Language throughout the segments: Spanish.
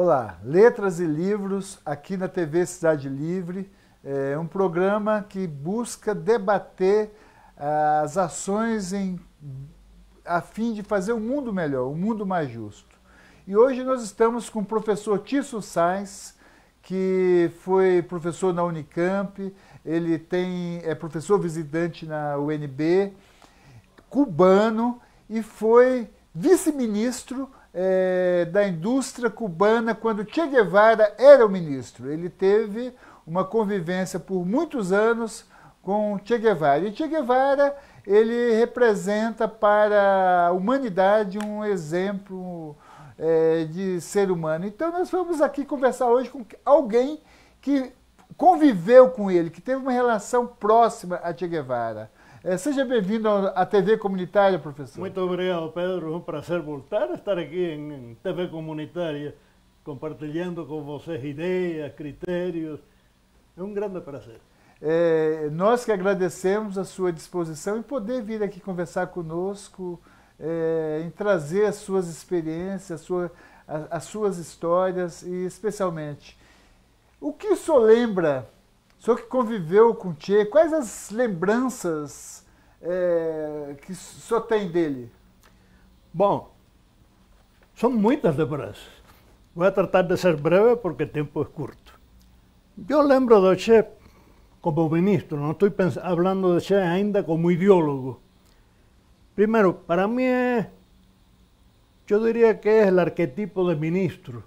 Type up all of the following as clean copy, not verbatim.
Olá, Letras e Livros aqui na TV Cidade Livre, é um programa que busca debater as ações a fim de fazer um mundo melhor, um mundo mais justo. E hoje nós estamos com o professor Tício Sainz, que foi professor na Unicamp, ele é professor visitante na UNB, cubano e foi vice-ministro da indústria cubana quando Che Guevara era o ministro. Ele teve uma convivência por muitos anos com Che Guevara. E Che Guevara, ele representa para a humanidade um exemplo de ser humano. Então nós vamos aqui conversar hoje com alguém que conviveu com ele, que teve uma relação próxima a Che Guevara. Seja bem-vindo à TV Comunitária, professor. Muito obrigado, Pedro. É um prazer voltar a estar aqui em TV Comunitária, compartilhando com vocês ideias, critérios. É um grande prazer. Nós que agradecemos a sua disposição em poder vir aqui conversar conosco, em trazer as suas experiências, as suas histórias e, especialmente, o que o senhor lembra? O senhor que conviveu com Che, quais as lembranças que o senhor tem dele? Bom, são muitas lembranças. Vou tratar de ser breve porque o tempo é curto. Eu lembro do Che como ministro, não estou falando de Che ainda como ideólogo. Primeiro, para mim eu diria que é o arquetipo de ministro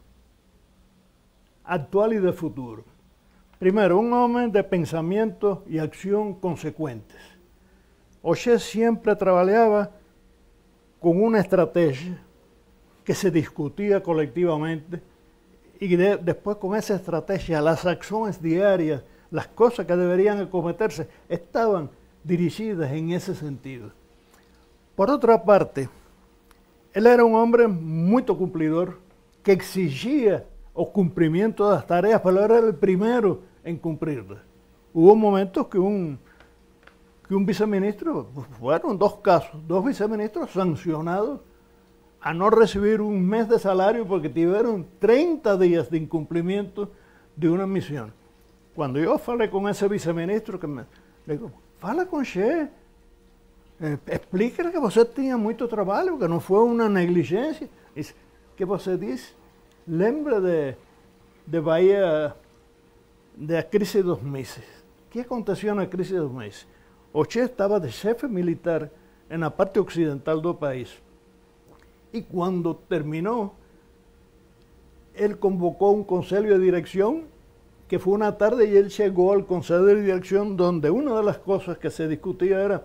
atual e de futuro. Primero, un hombre de pensamiento y acción consecuentes. O Che siempre trabajaba con una estrategia que se discutía colectivamente y después con esa estrategia las acciones diarias, las cosas que deberían acometerse, estaban dirigidas en ese sentido. Por otra parte, él era un hombre muy cumplidor que exigía el cumplimiento de las tareas, pero era el primero en cumplirlas. Hubo momentos que un viceministro, fueron dos casos, dos viceministros sancionados a no recibir un mes de salario porque tuvieron 30 días de incumplimiento de una misión. Cuando yo falé con ese viceministro, le digo, fala con Che, explíquele que você tinha muito trabalho, que não foi uma negligência. Dice, que você diz, lembra de Bahia, da crise de 2 meses. O que aconteceu na crise de 2 meses? O Che estava de chefe militar na parte ocidental do país. E quando terminou, ele convocou um conselho de direção, que foi uma tarde, e ele chegou ao conselho de direção, onde uma das coisas que se discutia era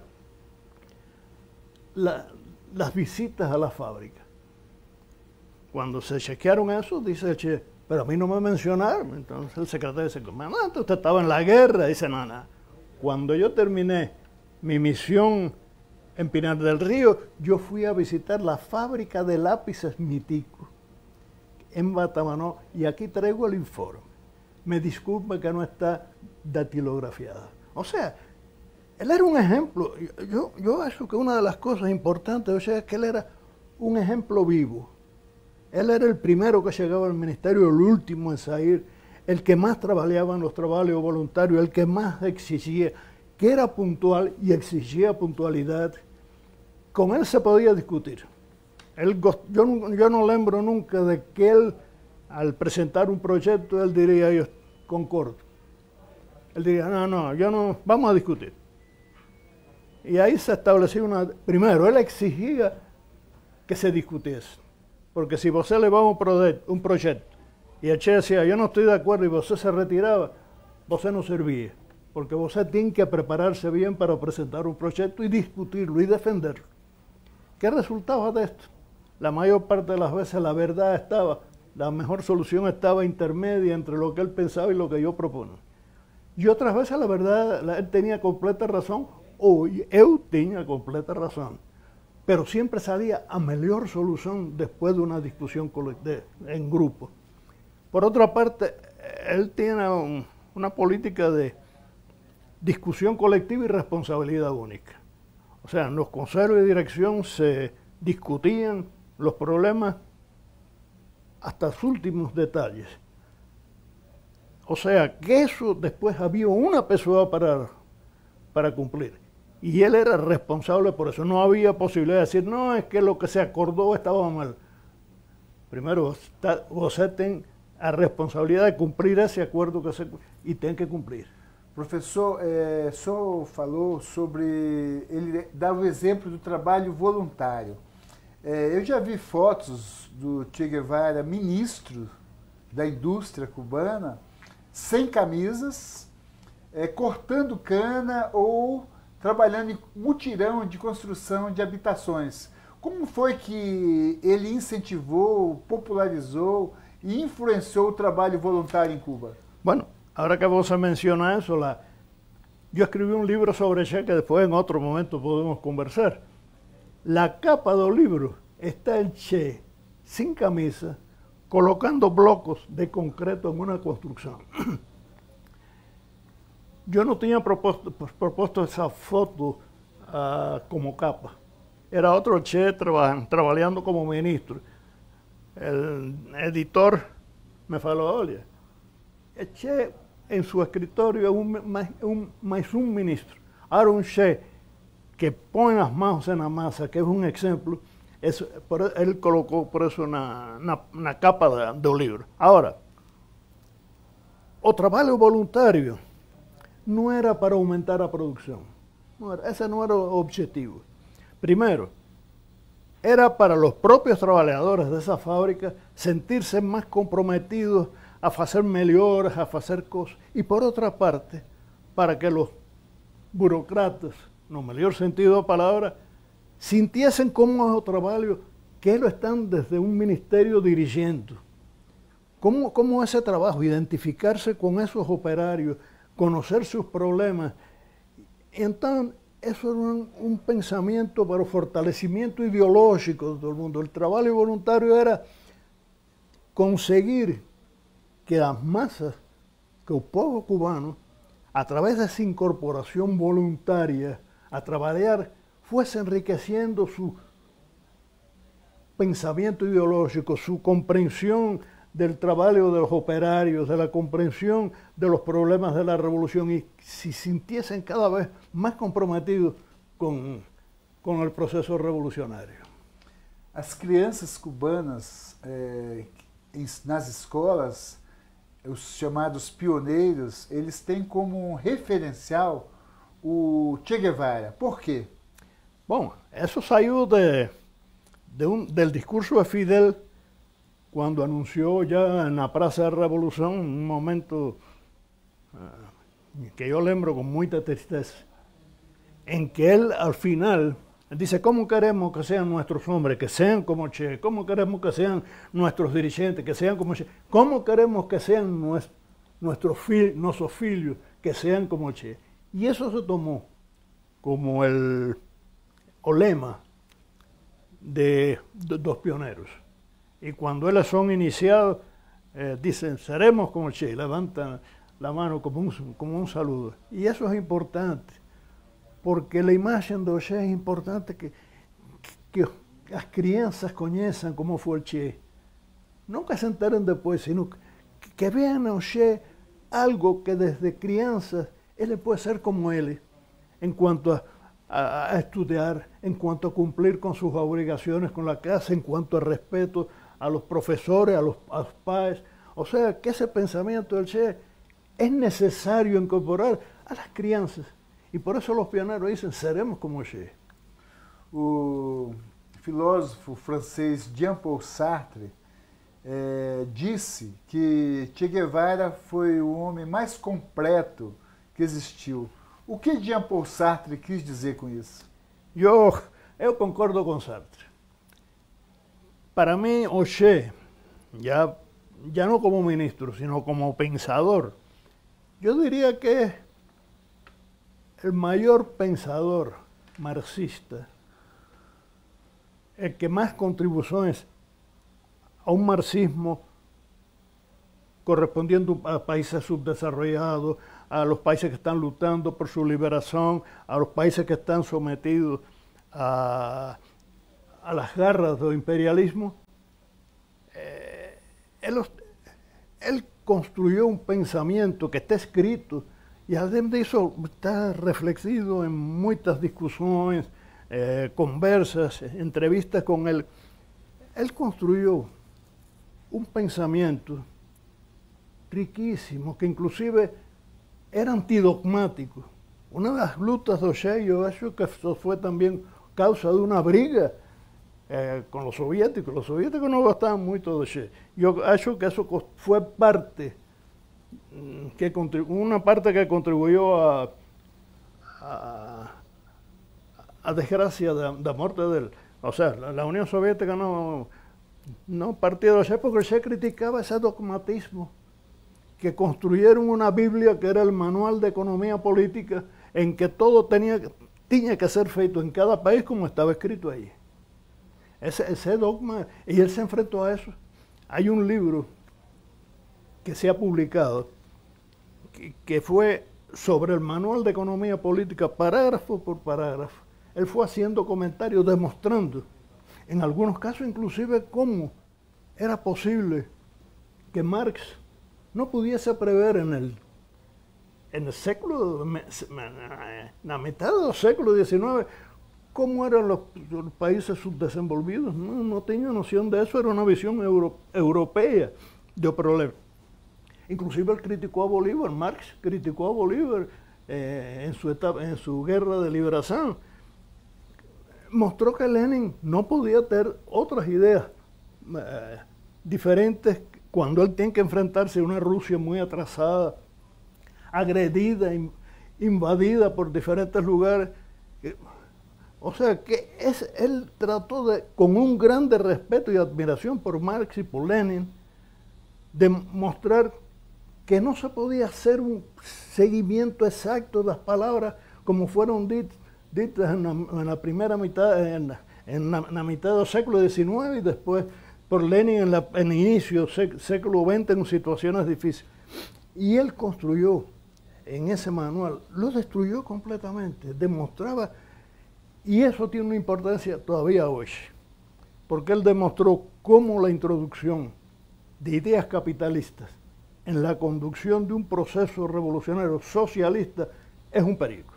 las visitas a la fábrica. Cuando se chequearon eso, dice el Che, pero a mí no me mencionaron. Entonces el secretario dice, comandante, usted estaba en la guerra. Dice, no. Cuando yo terminé mi misión en Pinar del Río, yo fui a visitar la fábrica de lápices Mitico en Batamanó, y aquí traigo el informe. Me disculpa que no está datilografiada. O sea, él era un ejemplo. Yo acho que una de las cosas importantes, o sea, es que él era un ejemplo vivo. Él era el primero que llegaba al ministerio, el último en salir, el que más trabajaba en los trabajos voluntarios, el que más exigía, que era puntual y exigía puntualidad. Con él se podía discutir. Yo no lembro nunca de que él, al presentar un proyecto, él diría, yo concordo. Él diría, no, vamos a discutir. Y ahí se estableció primero, él exigía que se discutiese. Porque si você levava um projeto e a Che decía, yo no estoy de acuerdo, y você se retiraba, você no servía. Porque você tiene que prepararse bien para presentar un proyecto y discutirlo y defenderlo. ¿Qué resultaba de esto? La mayor parte de las veces la mejor solución estaba intermedia entre lo que él pensaba y lo que yo proponía. Y otras veces la verdad, él tenía completa razón, o yo tenía completa razón. Pero siempre salía a mejor solución después de una discusión en grupo. Por otra parte, él tiene una política de discusión colectiva y responsabilidad única. O sea, en los consejos de dirección se discutían los problemas hasta los últimos detalles. O sea, que eso después había una persona para cumplir. Y él era responsable por eso. No había posibilidad de decir, no, es que lo que se acordó estaba mal. Primero, você tem a responsabilidade de cumprir esse acordo e tem que cumprir. Professor, o senhor falou sobre, ele dá o exemplo do trabalho voluntário. Eu já vi fotos do Che Guevara, ministro da indústria cubana, sem camisas, cortando cana ou trabalhando em mutirão de construção de habitações. Como foi que ele incentivou, popularizou e influenciou o trabalho voluntário em Cuba? Bueno, ahora que vos menciona eso, yo escribí un libro sobre Che que después en otro momento podemos conversar. La capa del libro está el Che sin camisa, colocando blocos de concreto en una construcción. Yo no tenía propuesto esa foto como capa. Era otro Che trabajando como ministro. El editor me falou, olha, el Che en su escritorio es más un ministro. Ahora un Che que pone las manos en la masa, que es un ejemplo, él colocó por eso una capa del libro. Ahora, o trabajo voluntario no era para aumentar la producción. Ese no era el objetivo. Primero, era para los propios trabajadores de esa fábrica sentirse más comprometidos a hacer mejores, a hacer cosas. Y por otra parte, para que los burócratas, en el mejor sentido de la palabra, sintiesen como es el trabajo que ellos están desde un ministerio dirigiendo. ¿Cómo ese trabajo? Identificarse con esos operarios, conocer sus problemas. Entonces, eso era un pensamiento para el fortalecimiento ideológico de todo el mundo. El trabajo voluntario era conseguir que las masas, que el pueblo cubano, a través de esa incorporación voluntaria a trabajar, fuese enriqueciendo su pensamiento ideológico, su comprensión del trabajo de los operarios, de la comprensión de los problemas de la revolución y se sintiesen cada vez más comprometidos con el proceso revolucionario. As crianças cubanas nas escolas, os chamados pioneiros, eles têm como referencial o Che Guevara. Por quê? Bom, isso saiu del discurso de Fidel cuando anunció ya en la Plaza de Revolución un momento que yo lembro con mucha tristeza, en que él al final dice, ¿cómo queremos que sean nuestros hombres, que sean como Che? ¿Cómo queremos que sean nuestros dirigentes, que sean como Che? ¿Cómo queremos que sean nuestros filhos, que sean como Che? Y eso se tomó como el lema de los pioneros. Y cuando ellos son iniciados, dicen, seremos como Che, levantan la mano como un saludo. Y eso es importante, porque la imagen de Che es importante que las crianças conozcan cómo fue el Che. No que se enteren después, sino que vean a Che algo que desde crianças él puede ser como él, en cuanto a estudiar, en cuanto a cumplir con sus obligaciones con la casa, en cuanto a respeto a los profesores, a los padres. O sea, que ese pensamiento del Che es necesario incorporar a las crianças. Y por eso los pioneros dicen, seremos como Che. O filósofo francês Jean-Paul Sartre disse que Che Guevara foi o homem mais completo que existiu. O que Jean-Paul Sartre quis dizer com isso? Eu concordo com Sartre. Para mí, o Che, ya no como ministro, sino como pensador, yo diría que es el mayor pensador marxista, el que más contribuciones a un marxismo correspondiendo a países subdesarrollados, a los países que están luchando por su liberación, a los países que están sometidos a las garras del imperialismo, él construyó un pensamiento que está escrito y además de eso está reflexivo en muchas discusiones, conversas, entrevistas con él. Él construyó un pensamiento riquísimo que inclusive era antidogmático. Una de las lutas de O'Shea, yo creo que eso fue también causa de una briga con los soviéticos. Los soviéticos no gostaban mucho de O'Shea. Yo creo que eso fue parte, una parte que contribuyó a desgracia de la muerte de él. O sea, la Unión Soviética no partía de O'Shea porque O'Shea criticaba ese dogmatismo, que construyeron una Biblia que era el manual de economía política, en que todo tenía que ser feito en cada país como estaba escrito ahí. Ese dogma, y él se enfrentó a eso. Hay un libro que se ha publicado que fue sobre el manual de economía política, parágrafo por parágrafo. Él fue haciendo comentarios, demostrando, en algunos casos inclusive, cómo era posible que Marx no pudiese prever en el século, la mitad del século XIX, cómo eran los países subdesenvolvidos. No tenía noción de eso, era una visión europea de problema. Inclusive él criticó a Bolívar, Marx criticó a Bolívar en su guerra de liberación. Mostró que Lenin no podía tener otras ideas diferentes cuando él tiene que enfrentarse a una Rusia muy atrasada, agredida, invadida por diferentes lugares. O sea, que él trató con un grande respeto y admiración por Marx y por Lenin, de mostrar que no se podía hacer un seguimiento exacto de las palabras como fueron ditas en la primera mitad, en la mitad del século XIX y después por Lenin en el inicio del século XX en situaciones difíciles. Y él construyó en ese manual, lo destruyó completamente, demostraba, y eso tiene una importancia todavía hoy, porque él demostró cómo la introducción de ideas capitalistas en la conducción de un proceso revolucionario socialista es un peligro.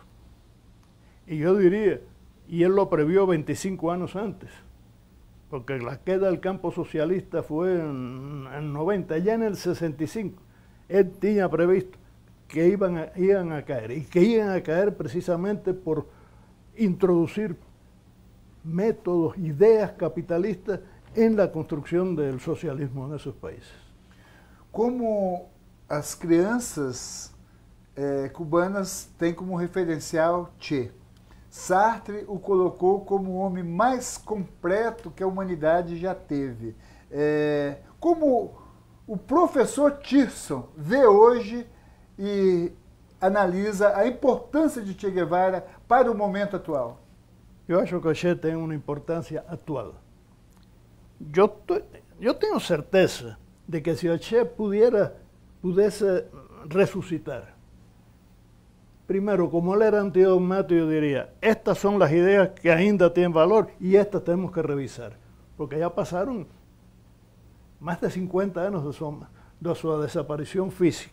Y yo diría, y él lo previó 25 años antes, porque la queda del campo socialista fue en 90, ya en el 65, él tenía previsto que iban a caer, y que iban a caer precisamente por introducir métodos, ideas capitalistas en la construcción del socialismo en esos países. Como as crianças cubanas têm como referencial Che, Sartre o colocou como o homem mais completo que a humanidade já teve. Como o professor Tirson vê hoje e analisa a importância de Che Guevara para o momento atual? Eu acho que o Che tem uma importância atual. Eu tenho certeza de que se o Che pudesse ressuscitar, primero, como él era antidogmático, yo diría, estas son las ideas que ainda tienen valor y estas tenemos que revisar, porque ya pasaron más de 50 años de su desaparición física.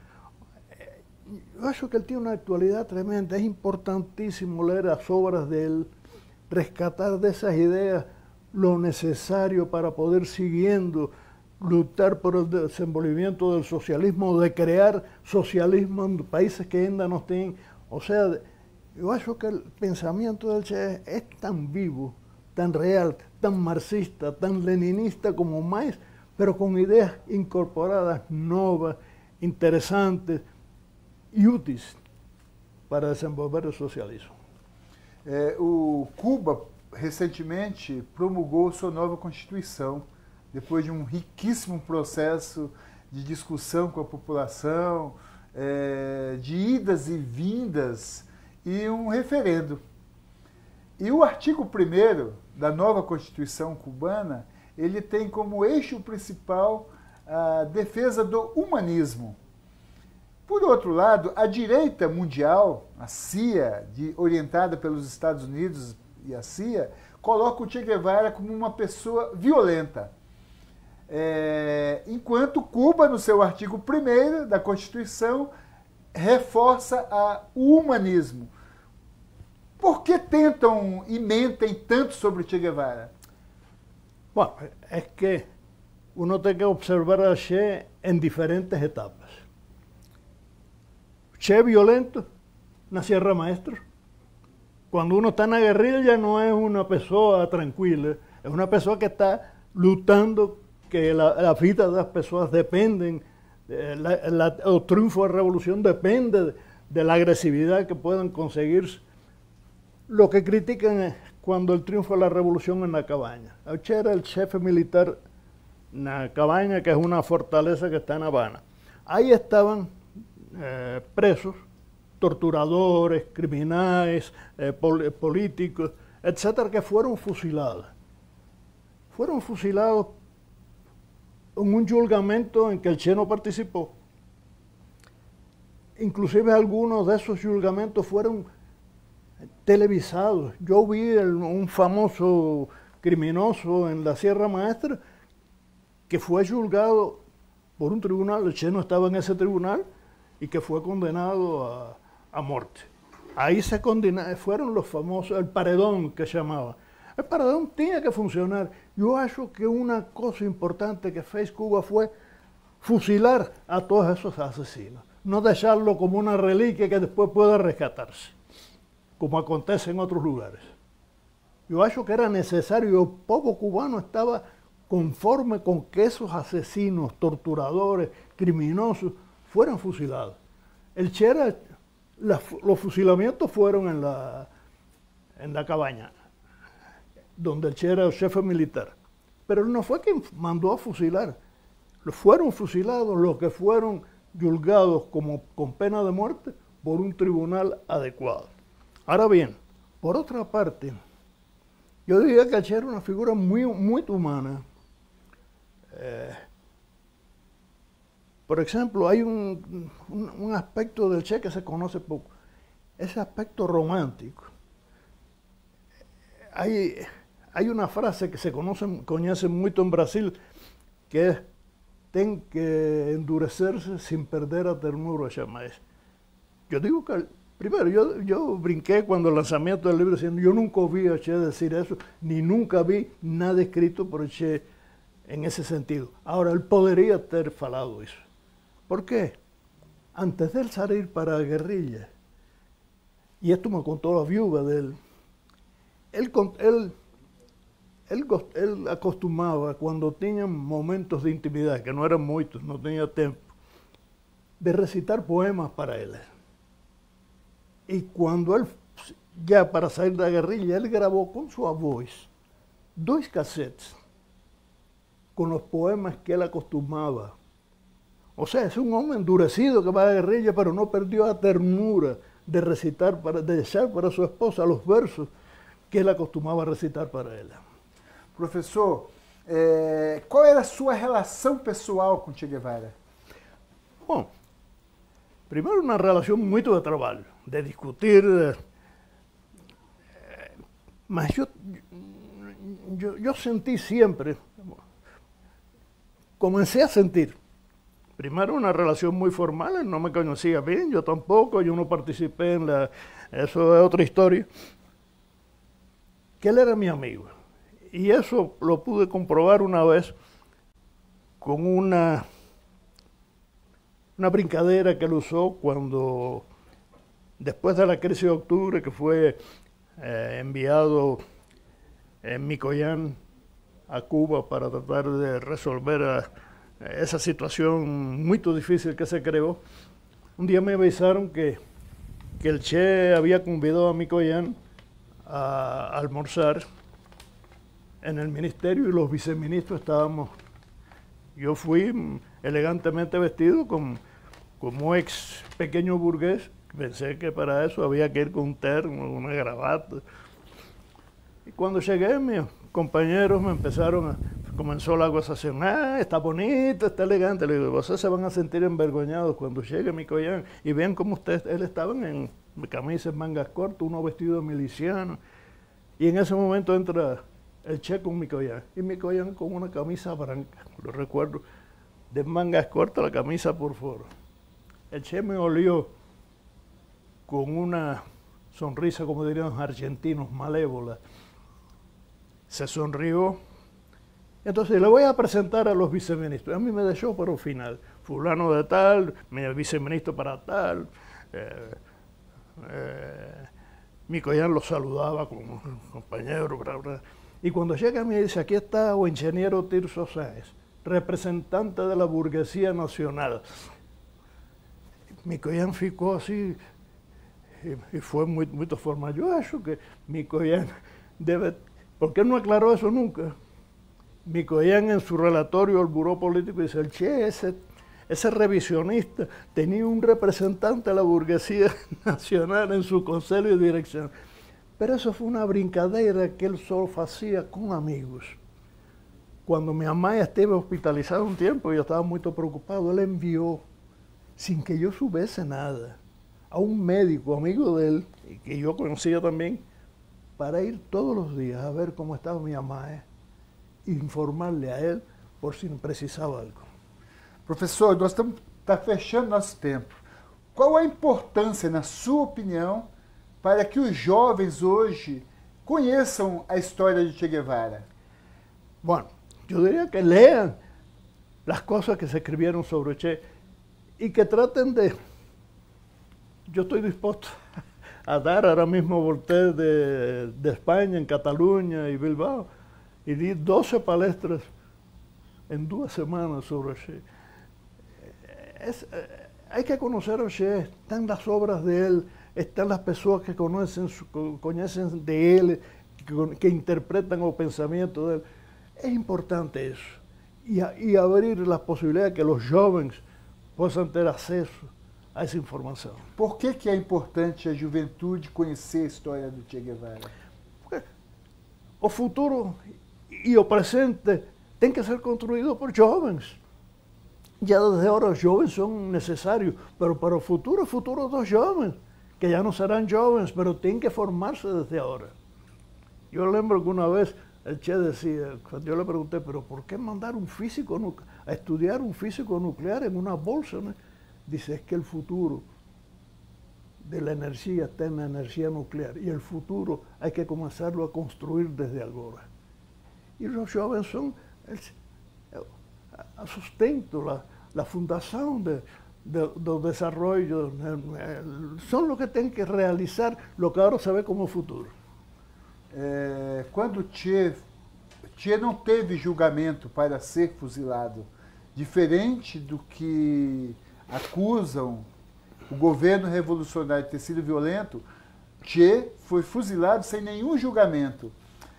Yo acho que él tiene una actualidad tremenda, es importantísimo leer las obras de él, rescatar de esas ideas lo necesario para poder siguiendo, luchar por el desenvolvimiento del socialismo, de crear socialismo en países que ainda no tienen. O sea, yo acho que el pensamiento del Che es tan vivo, tan real, tan marxista, tan leninista como más, pero con ideas incorporadas, nuevas, interesantes e úteis para desenvolver o socialismo. O Cuba recentemente promulgou sua nova Constituição, depois de um riquíssimo processo de discussão com a população, de idas e vindas e um referendo. E o artigo 1º da nova Constituição cubana, ele tem como eixo principal a defesa do humanismo. Por outro lado, a direita mundial, a CIA, orientada pelos Estados Unidos e a CIA, coloca o Che Guevara como uma pessoa violenta. enquanto Cuba, no seu artigo 1º da Constituição, reforça o humanismo. Por que tentam e mentem tanto sobre Che Guevara? Bueno, es que uno tiene que observar a Che en diferentes etapas. Che violento, na Sierra Maestra. Cuando uno está en la guerrilla no es una persona tranquila, es una persona que está luchando, que la vida de las personas dependen, el triunfo de la revolución depende de la agresividad que puedan conseguir. Lo que critican es cuando el triunfo de la revolución en la cabaña. Che era el jefe militar en la cabaña, que es una fortaleza que está en Habana. Ahí estaban presos, torturadores, criminales, políticos, etcétera, que fueron fusilados. Fueron fusilados en un julgamento en que el Che no participó. Inclusive algunos de esos julgamentos fueron televisados. Yo vi un famoso criminoso en la Sierra Maestra que fue juzgado por un tribunal, el Che no estaba en ese tribunal, y que fue condenado a muerte. Ahí se condenaron, fueron los famosos, el paredón que llamaba. El paredón tenía que funcionar. Yo acho que una cosa importante que fez Cuba fue fusilar a todos esos asesinos, no dejarlo como una reliquia que después pueda rescatarse, como acontece en otros lugares. Yo acho que era necesario, y el pueblo cubano estaba conforme con que esos asesinos, torturadores, criminosos, fueran fusilados. El Che era, los fusilamientos fueron en la cabaña, donde el Che era el jefe militar. Pero él no fue quien mandó a fusilar. Fueron fusilados los que fueron juzgados con pena de muerte por un tribunal adecuado. Ahora bien, por otra parte, yo diría que el Che era una figura muy humana. Por ejemplo, hay un aspecto del Che que se conoce poco, ese aspecto romántico. Hay una frase que se conoce mucho en Brasil, que es: ten que endurecerse sin perder a ternura, llama eso. Yo digo que, primero, yo brinqué cuando el lanzamiento del libro diciendo, yo nunca vi a Che decir eso, ni nunca vi nada escrito por Che en ese sentido. Ahora, él podría haber falado eso. ¿Por qué? Antes de él salir para la guerrilla, y esto me contó la viuda de él, él acostumbraba, cuando tenían momentos de intimidad, que no eran muchos, no tenía tiempo, de recitar poemas para él. Y cuando él, ya para salir de la guerrilla, él grabó con su voz 2 cassettes con los poemas que él acostumbraba. O sea, es un hombre endurecido que va a la guerrilla, pero no perdió la ternura de recitar, de echar para su esposa los versos que él acostumbraba a recitar para ela. Professor, qual era a sua relação pessoal com Che Guevara? Bom, primeiro uma relação muito de trabalho, de discutir, mas eu senti sempre, comencé a sentir, primero una relación muy formal, él no me conocía bien, yo tampoco, yo no participé en eso es otra historia, que él era mi amigo. Y eso lo pude comprobar una vez con una brincadera que él usó cuando, después de la crisis de octubre, que fue enviado en Mikoyan a Cuba para tratar de resolver esa situación muy difícil que se creó. Un día me avisaron que el Che había convidado a Mikoyan a almorzar en el ministerio y los viceministros estábamos. Yo fui elegantemente vestido como ex pequeño burgués. Pensé que para eso había que ir con un terno, una gravata. Y cuando llegué, mis compañeros me comenzó la gozación. Está bonito, está elegante. Le digo, ustedes se van a sentir envergonzados cuando llegue Mikoyan y vean cómo él estaba en camisas, mangas cortas, uno vestido de miliciano. Y en ese momento entra el Che con Mikoyan, y Mikoyan con una camisa blanca, lo recuerdo, de mangas cortas, la camisa por fuera. El Che me olió con una sonrisa, como dirían los argentinos, malévola. Se sonrió. Entonces le voy a presentar a los viceministros. A mí me dejó para el final. Fulano de tal, mi viceministro para tal. Mikoyan lo saludaba como compañero, bla, bla. Y cuando llega me dice, aquí está el ingeniero Tirso Sáenz, representante de la burguesía nacional. Mikoyan ficou así, y fue muy formal. Yo acho que Mikoyan debe, porque él no aclaró eso nunca. Mikoyan en su relatorio al Buró Político dice, el Che, ese revisionista tenía un representante de la burguesía nacional en su consejo de dirección. Pero eso fue una brincadera que él solo hacía con amigos. Cuando mi mamá estuvo hospitalizada un tiempo, yo estaba muy preocupado, él envió, sin que yo supiese nada, a un médico amigo de él, que yo conocía también, para ir todos los días a ver cómo estaba mi mamá, e informarle a él por si precisava algo. Professor, nós estamos fechando nosso tempo. Qual a importância, na sua opinião, para que os jovens hoje conheçam a história de Che Guevara? Bueno, yo diría que lean las cosas que se escribieron sobre Che y que traten de... Yo estoy dispuesto a dar ahora mismo volteé de España, en Cataluña y Bilbao, y di 12 palestras en 2 semanas sobre Che. Hay que conocer a Che, están las obras de él, están las personas que conocen de él, que interpretan el pensamiento de él. Es importante eso. Y abrir las posibilidades que los jóvenes possam ter acesso a essa informação. Por que é importante a juventude conhecer a história do Che Guevara? Porque o futuro e o presente tem que ser construído por jovens. Ya desde ahora los jóvenes son necesarios, pero para el futuro dos jóvenes, que ya no serán jóvenes, pero tienen que formarse desde ahora. Yo lembro que una vez el Che decía, cuando yo le pregunté, pero ¿por qué mandar un físico a estudiar un físico nuclear en una bolsa? ¿No? Dice, es que el futuro de la energía está en la energía nuclear y el futuro hay que comenzarlo a construir desde ahora. Y los jóvenes son el sustento, la fundación del desarrollo, son los que tienen que realizar lo que ahora se ve como futuro. Quando Che não teve julgamento para ser fuzilado, diferente do que acusam o governo revolucionário de ter sido violento, Che foi fuzilado sem nenhum julgamento.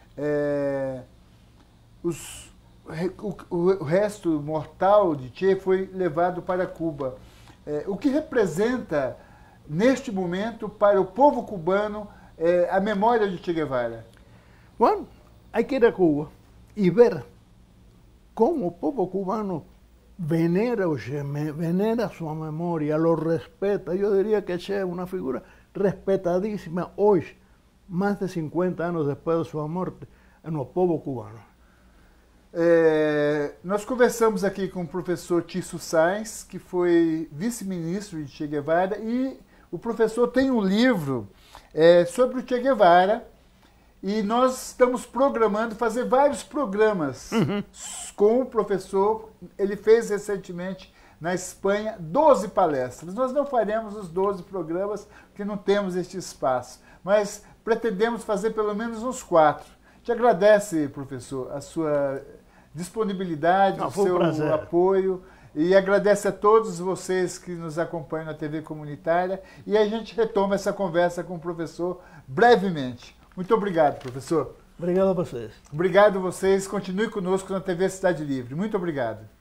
O resto mortal de Che foi levado para Cuba. O que representa, neste momento, para o povo cubano, a memória de Che Guevara? Bueno, hay que ir a Cuba y ver cómo el pueblo cubano venera a Che, venera su memoria, lo respeta. Yo diría que Che es una figura respetadísima hoy, más de 50 años después de su muerte, en el pueblo cubano. Nós conversamos aqui com o professor Tirso Sáenz, que foi vice-ministro de Che Guevara, e o professor tem um livro sobre o Che Guevara, e nós estamos programando fazer vários programas com o professor. Ele fez recentemente na Espanha 12 palestras. Nós não faremos os 12 programas porque não temos este espaço, mas pretendemos fazer pelo menos uns 4. Te agradece, professor, a sua disponibilidade, o seu apoio, e agradece a todos vocês que nos acompanham na TV Comunitária, e a gente retoma essa conversa com o professor brevemente. Muito obrigado, professor. Obrigado a vocês. Obrigado a vocês. Continue conosco na TV Cidade Livre. Muito obrigado.